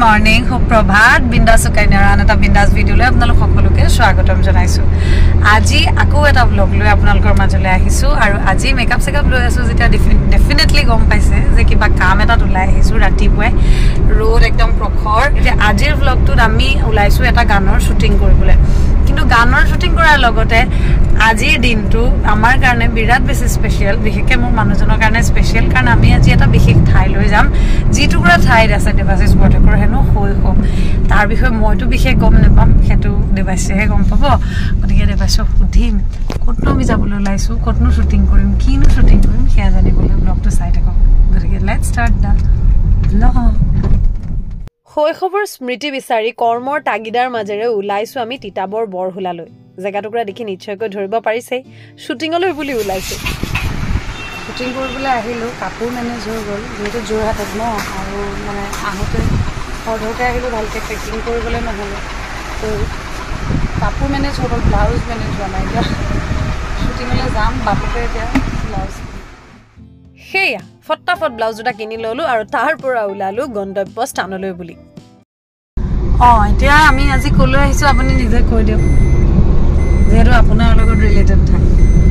morning সুপ্ৰভাত বিন্দাস কাইনাৰান এটা বিন্দাস ভিডিঅ'লৈ আপোনালোক সকলোকে স্বাগতম জনাইছো আজি আকৌ এটা ব্লগ লৈ আপোনালোকৰ মাজলৈ আহিছো আৰু আজি মেকআপ সেকআপ লৈ আছো যেটা ডেফিনেটলি গম পাইছে যে কিবা কাম এটা ওলাই আহিছো ৰাতিপুৱাই ৰ'দ একদম প্ৰখৰ এতিয়া আজিৰ ব্লগটোত আমি ওলাইছো এটা গানৰ শুটিং কৰিবলৈ কিন্তু গানৰ শুটিং কৰাৰ লগতে আজিৰ দিনটো আমাৰ কাৰণে বিৰাট বেছি স্পেশাল বিশেষকৈ মোৰ মানুহজনৰ কাৰণে স্পেশাল কাৰণ আমি আজি এটা বিশেষ ঠাই লৈ যাম যিটুকুৰা ঠাইত আছে দেৱাশিস বৰঠাকুৰ হেনো শৈশৱ তাৰ বিষয়ে মইতো বিশেষ গম নাপাম সেইটো দেৱাশিসে গম পাব গতিকে দেৱাশিসক সুধিম ক'তনো আমি যাবলৈ ওলাইছো ক'তনো শুটিং কৰিম কিনো শুটিং কৰিম সেয়া জানিবলৈ ব্লগটো চাই থাকক গতিকে লেটছ ষ্টাৰ্ট দা ব্লগ শৈশৱৰ স্মৃতি বিচাৰি কৰ্মৰ তাগিদাৰ মাজেৰে ওলাইছো আমি তিতাবৰ বৰহুলালৈ জেগাটুকুৰা দেখি নিশ্চয়কৈ ধৰিব পাৰিছে শুটিঙলৈ বুলি ওলাইছো শুটিং কৰিবলৈ আহিলো কাপোৰ মেনেজ হৈ গ'ল যেহেতু যোৰহাটত ন আৰু মানে আহোঁতে সৰহকৈ আহিলো ভালকৈ পেকিং কৰিবলৈ নহ'লে তো কাপোৰ মেনেজ হৈ গ'ল ব্লাউজ মেনেজ হোৱা নাই এতিয়া শুটিঙলৈ যাম বাপুকে এতিয়া ব্লাউজ সেয়া ফটাফট ব্লাউজ দুটা কিনি ল'লো আৰু তাৰ পৰা ওলালো গন্তব্য স্থানলৈ বুলি এতিয়া আমি আজি ক'লৈ আহিছোঁ আপুনি নিজে কৈ দিয়ক যেহেতু আপোনাৰ লগত ৰিলেটেড থাকে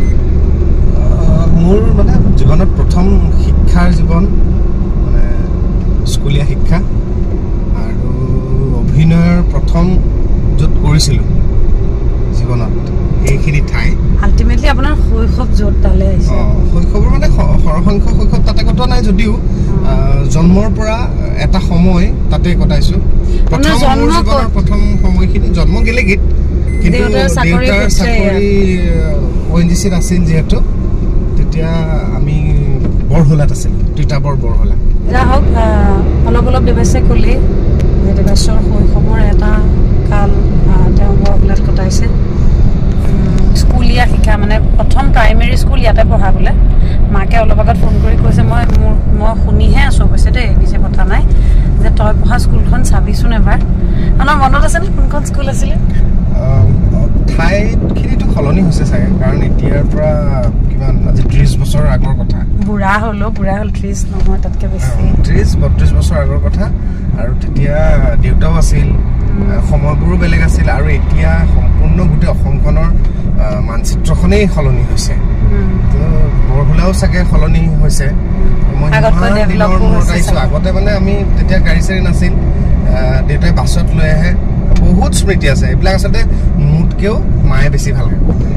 মোৰ মানে জীৱনত প্ৰথম শিক্ষাৰ জীৱন মানে স্কুলীয়া শিক্ষা আৰু অভিনয়ৰ প্ৰথম য'ত কৰিছিলোঁ জীৱনত এইখিনি ঠাই আল্টিমেটলি আপোনাৰ শৈশৱ য'ত তালে আহিছে শৈশৱৰ মানে সৰহসংখ্যক শৈশৱ তাতে কটোৱা নাই যদিও জন্মৰ পৰা এটা সময় তাতে কটাইছোঁ প্ৰথম সময়খিনি জন্ম গেলেগীত কিন্তু দেউতাৰ চাকৰি ONGCত আছিল যিহেতু তেতিয়া আমি বৰহুলাত আছিলোঁ তিতাবৰ বৰহুলা যা হওক অলপ অলপ দেৱাশিসে ক'লে যে দেৱাশিসৰ শৈশৱৰ এটা কাল তেওঁ বৰহুলাত কটাইছে স্কুলীয়া শিক্ষা মানে প্ৰথম প্ৰাইমেৰী স্কুল ইয়াতে পঢ়া বোলে মাকে অলপ আগত ফোন কৰি কৈছে মই শুনিহে আছোঁ অৱশ্যে দেই নিজে কথা নাই যে তই পঢ়া স্কুলখন চাবিচোন এবাৰ আপোনাৰ মনত আছেনে কোনখন স্কুল আছিলে ঠাইখিনিতো সলনি হৈছে চাগে কাৰণ এতিয়াৰ পৰা কিমান আজি 30 বছৰ আগৰ কথা বুঢ়া হ'ল 30 নহয় তাতকৈ বেছি 30-32 বছৰ আগৰ কথা আৰু তেতিয়া দেউতাও আছিল সময়বোৰো বেলেগ আছিল আৰু এতিয়া সম্পূৰ্ণ গোটেই অসমখনৰ মানচিত্ৰখনেই সলনি হৈছে তো বৰহুলাও চাগে সলনি হৈছে মই আগতে মানে আমি তেতিয়া গাড়ী চাড়ী নাছিল দেউতাই বাছত লৈ আহে বহুত স্মৃতি আছে এইবিলাক আচলতে মোতকেও মায়ে বেছি ভাল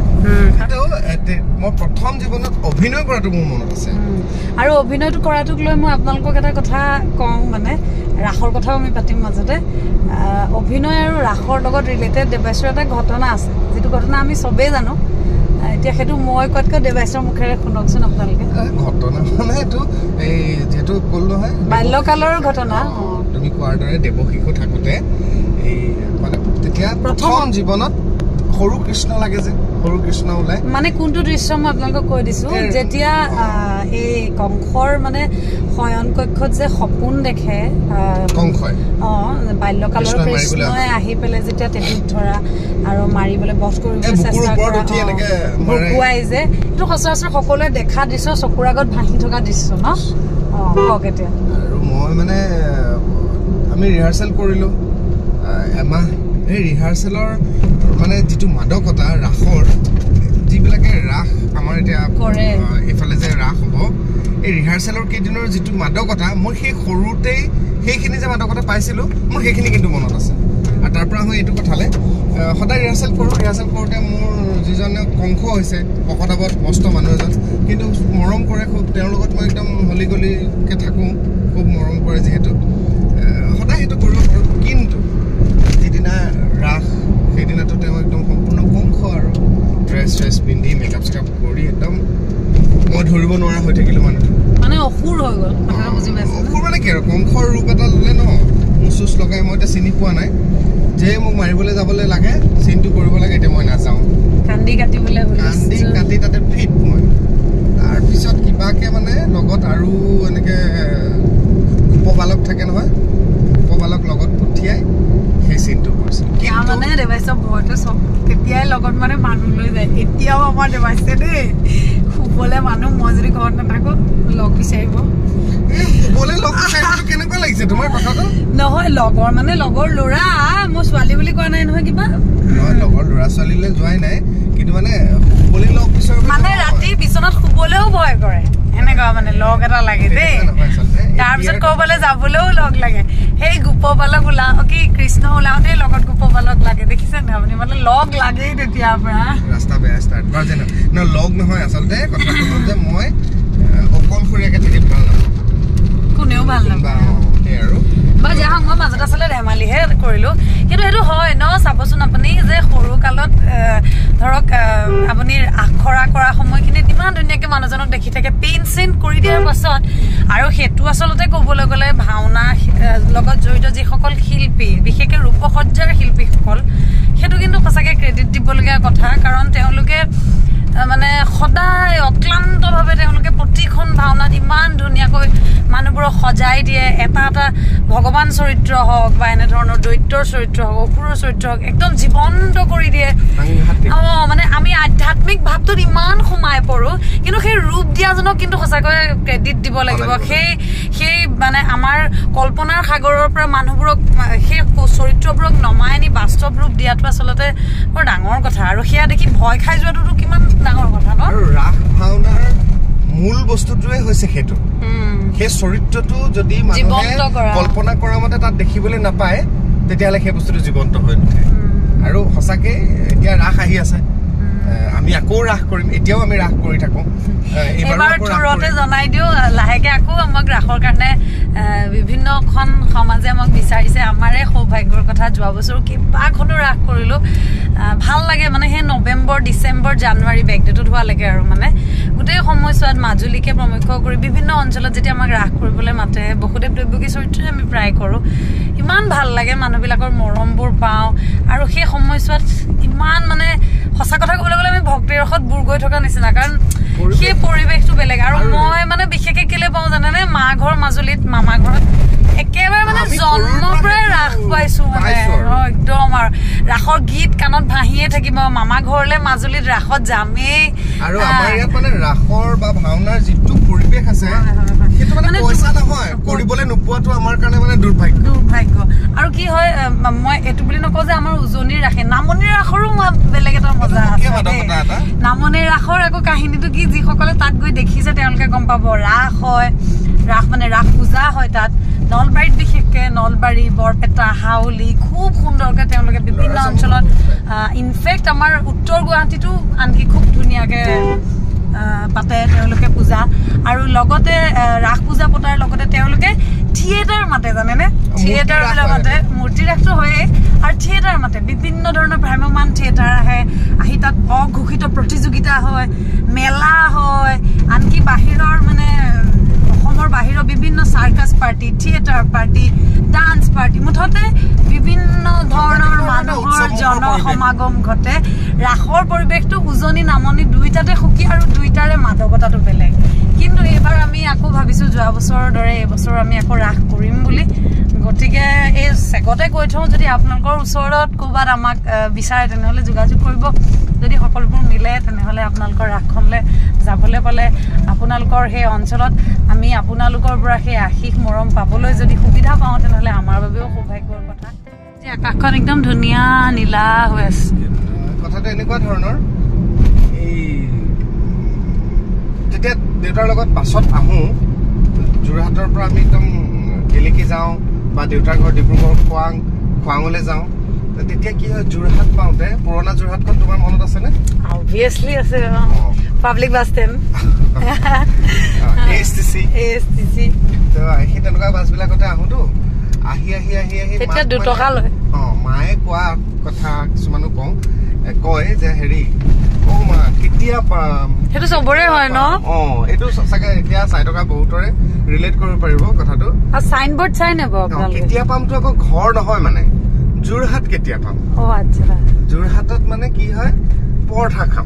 মই প্ৰথম জীৱনত অভিনয় কৰাটো মোৰ মনত আছে আৰু অভিনয়টো কৰাটোক লৈ মই আপোনালোকক এটা কথা কওঁ মানে ৰাসৰ কথাও আমি পাতিম মাজতে অভিনয় আৰু ৰাসৰ লগত ৰিলেটেড দেৱাশিসৰ এটা ঘটনা আছে যিটো ঘটনা আমি চবেই জানো এতিয়া সেইটো মই কোৱাতকৈ দেৱাশিসৰ মুখেৰে শুনকচোন আপোনালোকে ঘটনা মানে এইটো এই যিহেতু ক'ল নহয় বাল্যকালৰ ঘটনা তুমি কোৱাৰ দৰে দেৱশিশু থাকোঁতে এই মানে তেতিয়া প্ৰথম জীৱনত সৰু কৃষ্ণ লাগে যে সৰু কৃষ্ণ ওলাই মানে কোনটো দৃশ্য মই আপোনালোকক কৈ দিছোঁ যেতিয়া এই কংসৰ মানে শয়ন কক্ষত যে সপোন দেখে কংসই বাল্যকালৰ কৃষ্ণই আহি পেলাই যেতিয়া তেজুত ধৰা আৰু মাৰিবলৈ বধ কৰিবলৈ চেষ্টা কৰা ভুকুৱাই যে এইটো সচৰাচৰ সকলোৱে দেখা দৃশ্য চকুৰ আগত ভাহি থকা দৃশ্য ন কওক এতিয়া আৰু মই মানে আমি ৰিহাৰ্চেল কৰিলোঁ এমাহ এই ৰিহাৰ্চেলৰ মানে যিটো মাদকতা ৰাসৰ যিবিলাকে ৰাস আমাৰ এতিয়া এইফালে যে ৰাস হ'ব এই ৰিহাৰ্চেলৰ কেইদিনৰ যিটো মাদকতা মই সেই সৰুতেই সেইখিনি যে মাদকতা পাইছিলোঁ মোৰ সেইখিনি কিন্তু মনত আছে আৰু তাৰ পৰা মই এইটো কথালে সদায় ৰিহাৰ্চেল কৰোঁতে মোৰ যিজনে কংস হৈছে শকতাৱত মস্ত মানুহ এজন কিন্তু মৰম কৰে খুব তেওঁৰ লগত মই একদম হলি গলিকৈ থাকোঁ খুব মৰম কৰে যিহেতু সদায় সেইটো কৰিব পাৰোঁ কিন্তু যিদিনা ৰাস সেইদিনাটো তেওঁ একদম সম্পূৰ্ণ কংস আৰু ড্ৰেছ পিন্ধি মেকআপ চেকআপ কৰি একদম মই ধৰিব নোৱাৰা হৈ থাকিলোঁ মানে অসুৰ হৈ গ'ল অসুৰ মানে কি আৰু কংসৰ ৰূপ এটা ল'লে ন মোৰ চুচ লগাই মই এতিয়া চিনি পোৱা নাই যে মোক মাৰিবলৈ যাবলৈ লাগে চিনটো কৰিব লাগে এতিয়া মই নাযাওঁ কান্দি কাটি তাতে ফিট মই তাৰপিছত কিবাকৈ মানে লগত আৰু এনেকৈ উপবালক থাকে নহয় উপবালক লগত পঠিয়াই সেই চিনটো কৰিছিল মানে দেৱাশিসৰ ভয়টো চব তেতিয়াই লগত মানে মানুহ লৈ যায় এতিয়াও আমাৰ দেৱাশিসে দেই শুবলে মানুহ মই যদি ঘৰত নাথাকো লগ বিচাৰিব শুবলে লগ বিচাৰিবটো কেনেকুৱা লাগিছে তোমাৰ কথাটো নহয় লগৰ মানে লগৰ ল'ৰা মই ছোৱালী বুলি কোৱা নাই নহয় কিবা নহয় লগৰ ল'ৰা ছোৱালীলৈ যোৱাই নাই কিন্তু মানে শুবলে লগ বিচাৰিব মানে ৰাতি বিচনাত শুবলেও ভয় কৰে এনেকুৱা মানে লগ এটা লাগে দেই তাৰপিছত ক'বলৈ যাবলৈও লগ লাগে সেই গোপবালক ওলাও কি কৃষ্ণ ওলাওতে লগত গোপবালক লাগে দেখিছে নে আপুনি মানে লগ লাগেই তেতিয়াৰ পৰা ৰাস্তা বেয়া ষ্টাৰ্ট বাৰ যেন ন লগ নহয় আচলতে কথাটো হ'ল যে মই অকলশৰীয়াকৈ থাকি ভাল নাপাওঁ কোনেও ভাল নাপায় আৰু বা যা মই মাজত আচলতে ধেমালিহে কৰিলো কিন্তু সেইটো হয় ন চাবচোন আপুনি যে সৰু কালত ধৰক আপুনি আখৰা কৰা সময়খিনিত ইমান ধুনীয়াকৈ মানুহজনক দেখি থাকে পেইণ্ট চেইণ্ট কৰি দিয়াৰ পাছত আৰু সেইটো আচলতে ক'বলৈ গ'লে ভাওনা লগত জড়িত যিসকল শিল্পী বিশেষকৈ ৰূপসজ্জাৰ শিল্পীসকল সেইটো কিন্তু সঁচাকৈ ক্ৰেডিট দিবলগীয়া কথা কাৰণ তেওঁলোকে মানে সদায় অক্লান্তভাৱে তেওঁলোকে প্ৰতিখন ভাওনাত ইমান ধুনীয়াকৈ মানুহবোৰক সজাই দিয়ে এটা এটা ভগৱান চৰিত্ৰ হওক বা এনেধৰণৰ দৈত্যৰ চৰিত্ৰ হওক অসুৰৰ চৰিত্ৰ হওক একদম জীৱন্ত কৰি দিয়ে মানে আমি আধ্যাত্মিক ভাৱটোত ইমান সোমাই পৰোঁ কিন্তু সেই ৰূপ দিয়াজনক কিন্তু সঁচাকৈ ক্ৰেডিট দিব লাগিব সেই মানে আমাৰ কল্পনাৰ সাগৰৰ পৰা মানুহবোৰক সেই চৰিত্ৰবোৰক নমাই আনি বাস্তৱ ৰূপ দিয়াটো আচলতে বৰ ডাঙৰ কথা আৰু সেয়া দেখি ভয় খাই যোৱাটোতো কিমান ডাঙৰ কথা ন আৰু ৰাস ভাওনাৰ মূল বস্তুটোৱে হৈছে সেইটো সেই চৰিত্ৰটো যদি মানুহে কল্পনা কৰা মতে তাত দেখিবলৈ নাপায় তেতিয়াহ'লে সেই বস্তুটো জীৱন্ত হৈ নুঠে আৰু সঁচাকৈ এতিয়া ৰাস আহি আছে আমি আকৌ ৰাস কৰিম এতিয়াও আমি ৰাস কৰি থাকোঁ এইবাৰ থোৰতে জনাই দিওঁ লাহেকৈ আকৌ আমাক ৰাসৰ কাৰণে বিভিন্নখন সমাজে আমাক বিচাৰিছে আমাৰে সৌভাগ্যৰ কথা যোৱা বছৰ কেইবাখনো ৰাস কৰিলোঁ ভাল লাগে মানে সেই নৱেম্বৰ ডিচেম্বৰ জানুৱাৰী বেগডেটত হোৱালৈকে আৰু মানে গোটেই সময়ছোৱাত মাজুলীকে প্ৰমুখ্য কৰি বিভিন্ন অঞ্চলত যেতিয়া আমাক ৰাস কৰিবলৈ মাতে বসুদেৱ দৈৱকী চৰিত্ৰই আমি প্ৰায় কৰোঁ ইমান ভাল লাগে মানুহবিলাকৰ মৰমবোৰ পাওঁ আৰু সেই সময়ছোৱাত ইমান মানে সঁচা কথা ক'বলৈ গ'লে আমি ভক্তিৰ ৰসত বুৰ গৈ থকা নিচিনা কাৰণ সেই পৰিৱেশটো বেলেগ আৰু মই মানে বিশেষকৈ কেলে পাওঁ জানেনে মা ঘৰ মাজুলীত মামা ঘৰত একেবাৰে মানে জন্মৰ পৰাই ৰাস পাইছো মানে একদম আৰু ৰাসৰ গীত কাণত ভাহিয়ে থাকিব মামা ঘৰলে মাজুলীত ৰাসত যামেই আৰু আমাৰ ইয়াত মানে ৰাসৰ বা ভাওনাৰ যিটো পৰিৱেশ আছে সেইটো মানে পইচা নহয় কৰিবলৈ নোপোৱাটো আমাৰ কাৰণে মানে দুৰ্ভাগ্য আৰু কি হয় মই এইটো বুলি নকওঁ যে আমাৰ উজনিৰ ৰাসে নামনিৰ ৰাসৰো মই বেলেগ এটা মজা আছে নামনিৰ ৰাসৰ আকৌ কাহিনীটো কি যিসকলে তাত গৈ দেখিছে তেওঁলোকে গম পাব ৰাস হয় ৰাস মানে ৰাস পূজা হয় তাত নলবাৰীত বিশেষকৈ নলবাৰী বৰপেটা হাউলি খুব সুন্দৰকৈ তেওঁলোকে বিভিন্ন অঞ্চলত ইনফেক্ট আমাৰ উত্তৰ গুৱাহাটীতো আনকি খুব ধুনীয়াকৈ পাতে তেওঁলোকে পূজা আৰু লগতে ৰাস পূজা পতাৰ লগতে তেওঁলোকে থিয়েটাৰ মাতে জানেনে থিয়েটাৰবিলাক মাতে মূৰ্তি ৰাসটো হয়েই আৰু থিয়েটাৰ মাতে বিভিন্ন ধৰণৰ ভ্ৰাম্যমান থিয়েটাৰ আহি তাত অঘোষিত প্ৰতিযোগিতা হয় মেলা হয় আনকি বাহিৰৰ মানে অসমৰ বাহিৰৰ বিভিন্ন circus party theatre party dance party মুঠতে বিভিন্ন ধৰণৰ মানুহৰ জনসমাগম ঘটে ৰাসৰ পৰিৱেশটো উজনি নামনি দুইটাতে সুকী আৰু দুইটাৰে মাদকতাটো বেলেগ কিন্তু এইবাৰ আমি আকৌ ভাবিছোঁ যোৱা বছৰৰ দৰে এইবছৰ আমি আকৌ ৰাস কৰিম বুলি গতিকে এই চেগতে কৈ থওঁ যদি আপোনালোকৰ ওচৰত ক'ৰবাত আমাক বিচাৰে তেনেহ'লে যোগাযোগ কৰিব যদি সকলোবোৰ মিলে তেনেহ'লে আপোনালোকৰ ৰাসখনলৈ যাবলৈ পালে আপোনালোকৰ সেই অঞ্চলত আমি আপোনালোকৰ পৰা সেই আশীষ মৰম পাবলৈ যদি সুবিধা পাওঁ তেনেহ'লে আমাৰ বাবেও সৌভাগ্যৰ কথা যে আকাশখন একদম ধুনীয়া নীলা হৈ আছে কথাটো এনেকুৱা ধৰণৰ এই যেতিয়া দেউতাৰ লগত বাছত আহোঁ যোৰহাটৰ পৰা আমি একদম গেলেকী যাওঁ বা দেউতাৰ ঘৰ ডিব্ৰুগড় খোৱাঙলৈ যাওঁ তেতিয়া কি হয় যোৰহাট পাওঁতে পুৰণা যোৰহাটখন তোমাৰ মনত আছেনে অবভিয়াছলি আছে পাব্লিক বাছ ষ্টেণ্ড ASTC তো সেই তেনেকুৱা বাছবিলাকতে আহোঁতো আহি তেতিয়া 2 টকা লয় মায়ে কোৱা কথা কিছুমানো কয় যে হেৰি মা কেতিয়া পাম সেইটো চবৰে হয় ন এইটো চাগে এতিয়া 4 টকা বহুতৰে ৰিলেট কৰিব পাৰিব কথাটো আৰু চাইন বৰ্ড চাই নেব কেতিয়া পামটো আকৌ ঘৰ নহয় মানে যোৰহাট কেতিয়া পাম আচ্ছা যোৰহাটত মানে কি হয় পৰঠা খাম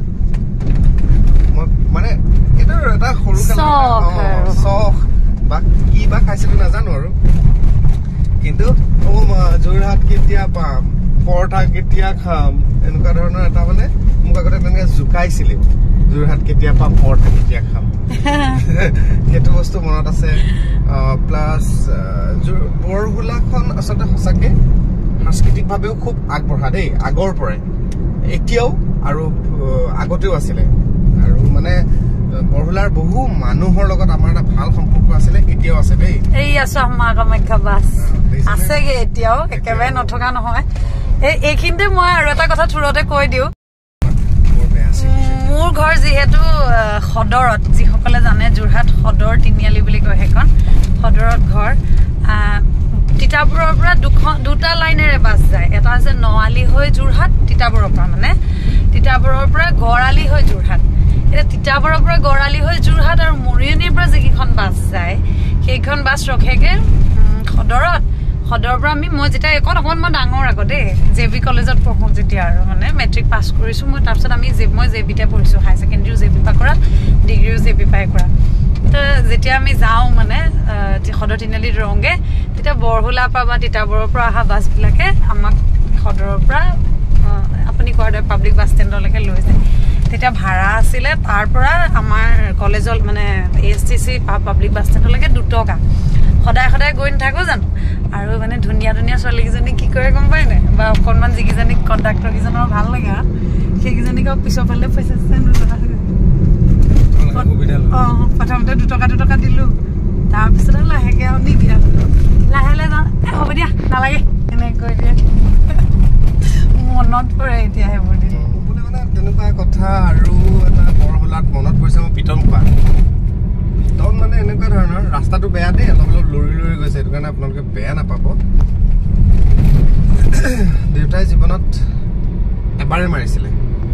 মানে এইটো এটা সৰু চখ বা কি বা খাইছিলো নাজানো আৰু কিন্তু যোৰহাট কেতিয়া পাম পৰঠা কেতিয়া খাম এনেকুৱা ধৰণৰ এটা মানে মোক আগতে তেনেকৈ জোকাইছিলে যোৰহাট কেতিয়াবা পৰ কেতিয়া খাম সেইটো বস্তু মনত আছে প্লাস বৰহুলাখন আচলতে সঁচাকে সাংস্কৃতিকভাৱেও খুব আগবঢ়া দেই আগৰ পৰাই এতিয়াও আৰু আগতেও আছিলে আৰু মানে বৰহুলাৰ বহু মানুহৰ লগত আমাৰ এটা ভাল সম্পৰ্ক আছিলে এতিয়াও আছে দেই এই আছো আমাৰ কামাখ্যা বাস আছেগে এতিয়াও একেবাৰে নথকা নহয় এইখিনিতে মই আৰু এটা কথা থুৰতে কৈ দিওঁ মোৰ ঘৰ যিহেতু সদৰত যিসকলে জানে যোৰহাট সদৰ তিনিআলি বুলি কয় সেইখন সদৰত ঘৰ তিতাবৰৰ পৰা দুটা লাইনেৰে বাছ যায় এটা আছে নআলি হৈ যোৰহাট তিতাবৰৰ পৰা মানে তিতাবৰৰ পৰা গড়আলি হৈ যোৰহাট এটা তিতাবৰৰ পৰা গড়আলি হৈ যোৰহাট আৰু মৰিয়নিৰ পৰা যিখন বাছ যায় সেইখন বাছ ৰখেগে সদৰৰ পৰা মই যেতিয়া অকণমান ডাঙৰ আকৌ দেই জেবি কলেজত পঢ়োঁ যেতিয়া আৰু মানে মেট্ৰিক পাছ কৰিছোঁ মই তাৰপিছত মই জেবিতে পঢ়িছোঁ হাই ছেকেণ্ডেৰীও জেবি পা কৰা ডিগ্ৰীও জেবি পাই কৰা তো যেতিয়া আমি যাওঁ মানে সদৰ তিনিআলিত ৰওঁগে তেতিয়া বৰহুলাৰ পৰা বা তিতাবৰৰ পৰা অহা বাছবিলাকে আমাক সদৰৰ পৰা আপুনি কোৱাৰ দৰে পাব্লিক বাছ ষ্টেণ্ডলৈকে লৈ যায় তেতিয়া ভাড়া আছিলে তাৰ পৰা আমাৰ কলেজৰ মানে ASTC পাব্লিক বাছ ষ্টেণ্ডলৈকে 2 টকা সদায় গৈ নাথাকো জানো আৰু মানে ধুনীয়া ছোৱালীকেইজনী কি কৰে গম পায় নাই বা অকণমান যিকেইজনীক কণ্ডাক্টৰ কেইজনৰ ভাল লাগে সেইকেইজনীক পিছৰ ফালে পইচা প্ৰথমতে 2 টকা দিলো তাৰপিছত লাহেকে আৰু নিদিয়া লাহে যাওঁ হ'ব দিয়া নালাগে এনেকৈ কৈ দিয়ে মনত পৰে এতিয়া সেইবোৰ দিন মানে তেনেকুৱা কথা আৰু এটা বৰহুলাত মনত পৰিছে মই পিটন খোৱা পিটন মানে এনেকুৱা ধৰণৰ ৰাস্তাটো বেয়া দেই অলপ লৰি গৈছে সেইটো কাৰণে আপোনালোকে বেয়া নাপাব দেউতাই জীৱনত এবাৰে মাৰিছিলে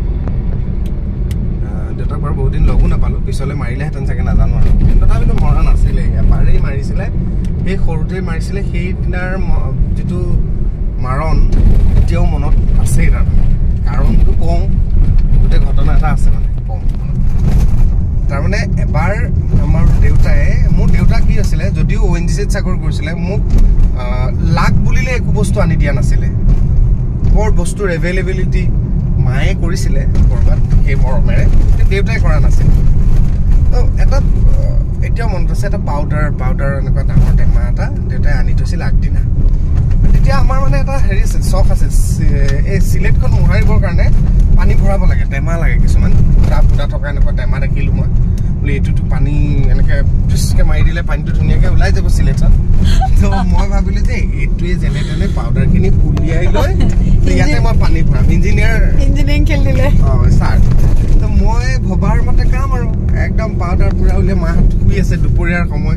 দেউতাক বাৰু বহুত দিন লগো নাপালো পিছলৈ মাৰিলেহেঁতেন চাগে নাজানো আৰু কিন্তু তথাপিতো মৰা নাছিলে এবাৰেই মাৰিছিলে সেই সৰুতেই মাৰিছিলে সেইদিনাৰ যিটো মাৰণ এতিয়াও মনত আছেই তাৰমানে কাৰণটো কওঁ গোটেই ঘটনা এটা আছে মানে কওঁ তাৰমানে এবাৰ আমাৰ মোৰ দেউতা কি আছিলে যদিও ONGCত চাকৰি কৰিছিলে মোক লাক বুলিলে একো বস্তু আনি দিয়া নাছিলে বৰ বস্তুৰ এভেইলেবিলিটি মায়ে কৰিছিলে কৰবাত সেই মৰমেৰে দেউতাই কৰা নাছিল তো এটা এতিয়াও মনত আছে এটা পাউডাৰ এনেকুৱা ডাঙৰ টেমা এটা দেউতাই আনি থৈছিল আগদিনা তেতিয়া আমাৰ মানে এটা হেৰি আছে চখ আছে এই চিলেটখন মোহাৰিবৰ কাৰণে পানী ভৰাব লাগে টেমা লাগে কিছুমান ফুটা থকা এনেকুৱা টেমা দেখিলোঁ মই বোলে এইটোতো পানী এনেকৈ ফিচকৈ মাৰি দিলে পানীটো ধুনীয়াকৈ ওলাই যাব চিলেটত তো মই ভাবিলোঁ যে এইটোৱে যেনে তেনে পাউডাৰখিনি উলিয়াই লৈ ইয়াতে মই পানী ভৰাম ইঞ্জিনিয়াৰিং খেলি দিলে ছাৰ তো মই ভবাৰ মতে কাম আৰু একদম পাউডাৰ পূৰা উলিয়াই মাহঁত শুই আছে দুপৰীয়াৰ সময়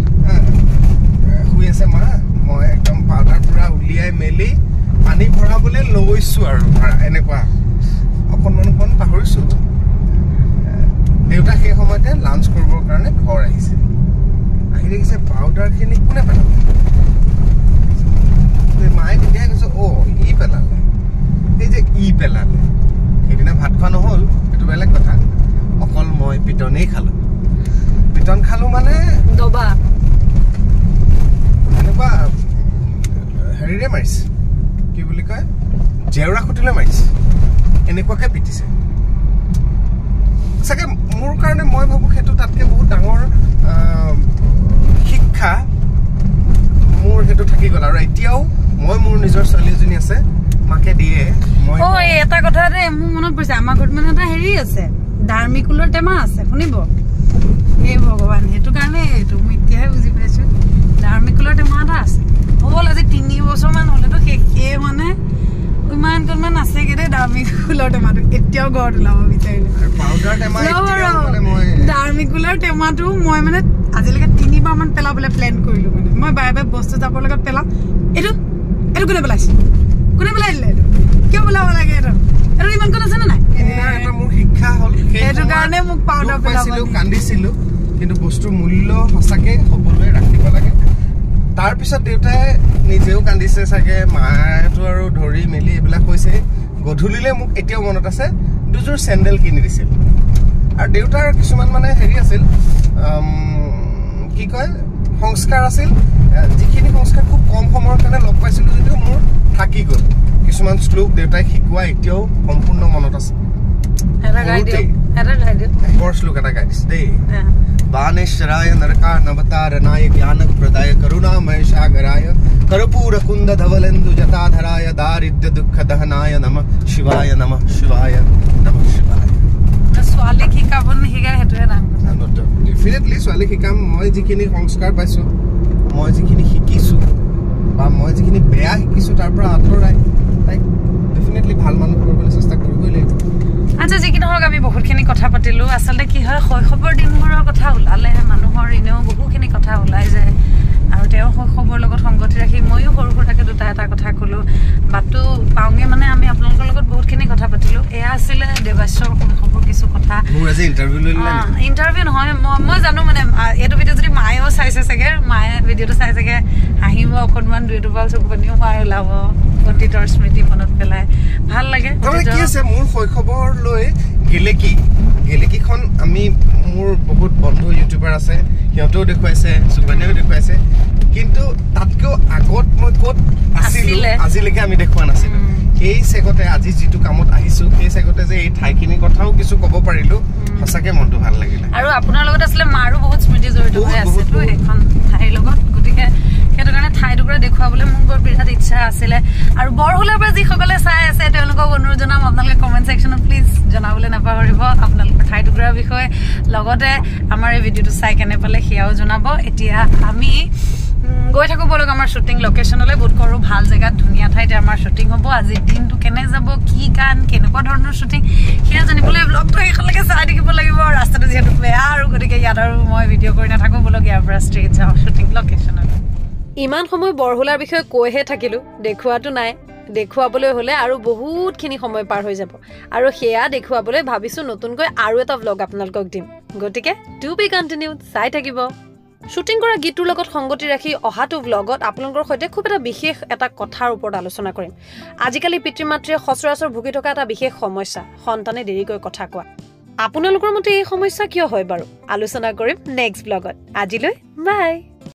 শুই আছে মা মই একদম পাউডাৰ পূৰা উলিয়াই মেলি পানী ভৰাবলৈ লৈছোঁ আৰু এনেকুৱা অকণমান পাহৰিছোঁ দেউতা সেই সময়তে লাঞ্চ কৰিবৰ কাৰণে ঘৰ আহিছে আহি দেখিছে পাউডাৰখিনি কোনে পেলালে মায়ে তেতিয়াই কৈছে ই পেলালে এই যে পেলালে সেইদিনা ভাত খোৱা নহ'ল সেইটো বেলেগ কথা অকল মই পিটনেই পিটন খালোঁ মানে দবা এনেকুৱা হেৰিৰে মাৰিছে কি বুলি কয় জেওৰা খুটিলে মাৰিছে এনেকুৱাকে পিটিছে চাগে মোৰ কাৰণে মই ভাবোঁ সেইটো তাতকৈ বহুত ডাঙৰ শিক্ষা মোৰ সেইটো থাকি গ'ল আৰু এতিয়াও মই মোৰ নিজৰ ছোৱালী এজনী আছে মাকে দিয়ে মই এটা কথা দেই মোৰ মনত পৰিছে আমাৰ ঘৰত মানে এটা হেৰি আছে দাৰ্মিকুলৰ টেমা আছে শুনিব এই ভগৱান সেইটো কাৰণে এইটো মই এতিয়াহে বুজি পাইছোঁ দাৰ্মিকুলৰ টেমা এটা আছে হ'ল আজি 3 বছৰমান হ'লেতো সেই মানে ইমান আছেগে দেই দাৰ্মিকুলৰ টেমাটো এতিয়াও ঘৰত ওলাব বিচাৰিলে দাৰ্মিকুলৰ টেমাটো মই মানে আজিলৈকে 3 বাৰমান পেলাবলৈ প্লেন কৰিলোঁ মানে মই বাৰে বস্তু যাবৰ লগত পেলাম এইটো কোনে পেলাইছে কোনে পেলাই দিলে এইটো কিয় পেলাব লাগে এইটো ইমান কোন আছে নে নাই মোৰ শিক্ষা হ'ল সেইটো কাৰণে মোক পাউডাৰ পেলাব কান্দিছিলোঁ কিন্তু বস্তুৰ মূল্য সঁচাকে সকলোৱে ৰাখিব লাগে তাৰপিছত দেউতাই নিজেও কান্দিছে চাগে মায়েতো আৰু ধৰি মেলি এইবিলাক হৈছে গধূলিলে মোক এতিয়াও মনত আছে 2 জোৰ চেণ্ডেল কিনি দিছিল আৰু দেউতাৰ কিছুমান মানে হেৰি আছিল কি কয় সংস্কাৰ আছিল যিখিনি সংস্কাৰ খুব কম সময়ৰ কাৰণে লগ পাইছিলোঁ যদিও মোৰ থাকি গ'ল কিছুমান শ্লোক দেউতাই শিকোৱা এতিয়াও সম্পূৰ্ণ মনত আছে এটা গাই দিও কোর্স লোক এটা গাইছ দেই বানেশ্বরায় নরকানবতারনায় জ্ঞানপ্রদায় করুণাময় সাগরায় कर्पूर कुंद धवलेन्दु जटाधराय दारिद्र्य दुःख दहनाय नमः शिवाय नमः शिवाय नमः शिवाय स्वाली की काबन हिगा हेतुए नाम डेफिनेटली स्वाली की काम মই যিখিনি সংস্কাৰ পাইছো মই যিখিনি শিকিছো বা মই যিখিনি বেয়া শিকিছো তাৰ পৰা আঁতৰাই তাই ডেফিনেটলি ভাল মানুহ কৰিবলৈ চেষ্টা কৰিবই লাগিব আচ্ছা যিকিনো হক আমি বহুতখিনি কথা পাতিলো আসলে কি হয় শৈশৱৰ দিনবোৰৰ কথা ওলালে মানুহৰ ইনেও বহুখিনি কথা ওলাই যায় আৰু তেওঁ শৈশৱৰ লগত সংগতি ৰাখি মইও সৰু সৰুকে দুটা এটা কথা কলো বাটু পাওঁগে মানে আমি আপোনালোকৰ লগত বহুতখিনি কথা পাতিলো এয়া আছিলে দেৱাশ্বৰ শৈশৱৰ কিছু কথা মোৰ আজি ইন্টাৰভিউ লৈলে ইন্টাৰভিউ নহয় মই জানো মানে এটো ভিডিও যদি মায়েও চাইছে চাগে মায়ে ভিডিওটো চাই চাগে হাঁহিব অকণমান দুই দুবাল চকুপানীও মাৰ ওলাব অতীতৰ স্মৃতি মনত পেলাই ভাল লাগে কি আছে মোৰ শৈশৱৰ লৈ গেলেকিখন আমি মোৰ বহুত বন্ধু ইউটিউবাৰ আছে সিহঁতেও দেখুৱাইছে সুকন্যাও দেখুৱাইছে কিন্তু তাতকেও আগত মই ক'ত আছিলে আজিলৈকে আমি দেখুৱা নাছিলো এই সেগতে আজি যিটো কামত আহিছো সেই সেগতে যে এই ঠাইখিনি কথাও কিছু ক'ব পাৰিলো সঁচাকে মনটো ভাল লাগিলে আৰু আপোনাৰ লগত আসলে মাৰো বহুত স্মৃতি জড়িত হৈ আছে তো এখন ঠাইৰ লগত গতিকে সেইটো কাৰণে ঠাইটুকুৰা দেখুৱাবলৈ মোৰ বৰ বিৰাট ইচ্ছা আছিলে আৰু বৰহুলাৰ পৰা যিসকলে চাই আছে তেওঁলোকক অনুৰোধ জনাম আপোনালোকে কমেন্ট সেকশনত প্লিজ জনাবলৈ নাপাহৰিব আপোনালোকৰ ঠাইটুকুৰাৰ বিষয়ে লগতে আমাৰ এই ভিডিওটো চাই কেনে পালে সেয়াও জনাব এতিয়া আমি গৈ থাকো বলক আমাৰ শুটিং লোকেশনলৈ বুট কৰো ভাল জেগাত ধুনিয়া ঠাইতে আমাৰ শুটিং হ'ব আজি দিনটো কেনে যাব কি গান কেনেকুৱা ধৰণৰ শুটিং সেয়া জানিবলৈ ব্লগটো এখনলৈকে চাই থাকিব লাগিব ৰাস্তাটো যেহেতু বেয়া আৰু গতিকে ইয়াত আৰু মই ভিডিও কৰি নাথাকো বলক ইয়াৰ পৰা ষ্ট্ৰেট যাওঁ শুটিং লোকেশনলৈ ইমান সময় বৰহুলাৰ বিষয়ে কৈহে থাকিলো দেখুৱাটো নাই দেখুৱাবলৈ হলে আৰু বহুতখিনি সময় পাৰ হৈ যাব আৰু সেয়া দেখুৱাবলৈ ভাবিছো নতুনকৈ আৰু এটা ব্লগ আপোনালোকক দিম গতিকে টু বি কন্টিনিউড চাই থাকিব শুটিং কৰা গীতটোৰ লগত সংগতি ৰাখি অহাটো ব্লগত আপোনালোকৰ সৈতে খুব এটা বিশেষ এটা কথাৰ ওপৰত আলোচনা কৰিম আজিকালি পিতৃ-মাতৃয়ে সচৰাচৰ ভুগি থকা এটা বিশেষ সমস্যা সন্তানে দেৰিকৈ কথা কোৱা আপোনালোকৰ মতে এই সমস্যা কিয় হয় বাৰু আলোচনা কৰিম নেক্সট ব্লগত আজিলৈ বাই